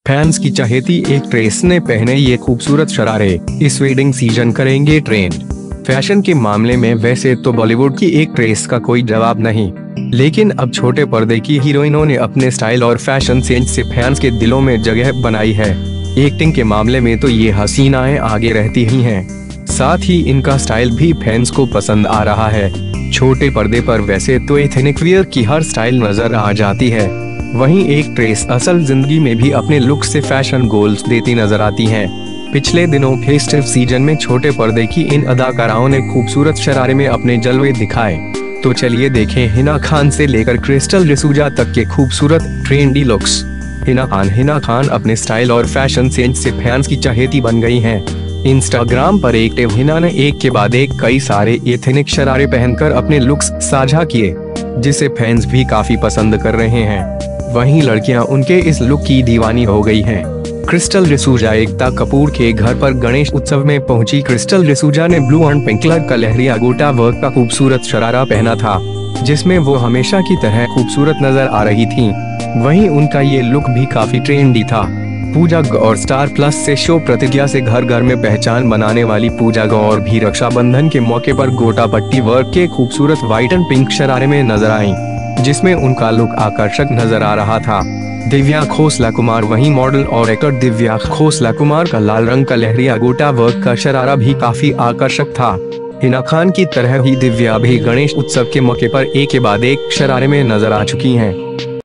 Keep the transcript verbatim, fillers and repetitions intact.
Fans की चहेती actress ने पहने ये खूबसूरत शरारे, इस वेडिंग सीजन करेंगे ट्रेंड। फैशन के मामले में वैसे तो बॉलीवुड की एक्ट्रेस का कोई जवाब नहीं, लेकिन अब छोटे पर्दे की हीरोइनों ने अपने स्टाइल और फैशन सेंस से फैंस के दिलों में जगह बनाई है। एक्टिंग के मामले में तो ये हसीनाएं आगे रहती ही हैं, साथ ही इनका स्टाइल भी फैंस को पसंद आ रहा है। छोटे पर्दे पर वैसे तो एथनिक वियर की हर स्टाइल नजर आ जाती है, वहीं एक्ट्रेस असल जिंदगी में भी अपने लुक से फैशन गोल्स देती नजर आती हैं। पिछले दिनों फेस्टिव सीजन में छोटे पर्दे की इन अदाकाराओं ने खूबसूरत शरारे में अपने जलवे दिखाए। तो चलिए देखें हिना खान से लेकर क्रिस्टल डिसूजा तक के खूबसूरत ट्रेंडी लुक्स। हिना खान हिना खान अपने स्टाइल और फैशन सेंस से फैंस की चहेती बन गई हैं। इंस्टाग्राम पर एक्टिव हिना ने एक के बाद एक कई सारे एथनिक शरारे पहनकर अपने लुक्स साझा किए, जिसे फैंस भी काफी पसंद कर रहे हैं। वहीं लड़कियां उनके इस लुक की दीवानी हो गई हैं। क्रिस्टल डिसूजा एकता कपूर के घर पर गणेश उत्सव में पहुंची। क्रिस्टल डिसूजा ने ब्लू एंड पिंक कलर का लहरिया गोटा वर्क का खूबसूरत शरारा पहना था, जिसमें वो हमेशा की तरह खूबसूरत नजर आ रही थीं। वहीं उनका ये लुक भी काफी ट्रेंडी था। पूजा गौर स्टार प्लस से शो प्रतिज्ञा से घर घर में पहचान बनाने वाली पूजा गौर भी रक्षाबंधन के मौके पर गोटा पट्टी वर्क के खूबसूरत व्हाइट एंड पिंक शरारे में नजर आईं, जिसमें उनका लुक आकर्षक नजर आ रहा था। दिव्या खोसला कुमार वहीं मॉडल और एक्टर दिव्या खोसला कुमार का लाल रंग का लहरिया गोटा वर्क का शरारा भी काफी आकर्षक था। हिना खान की तरह ही दिव्या भी गणेश उत्सव के मौके पर एक के बाद एक शरारे में नजर आ चुकी हैं।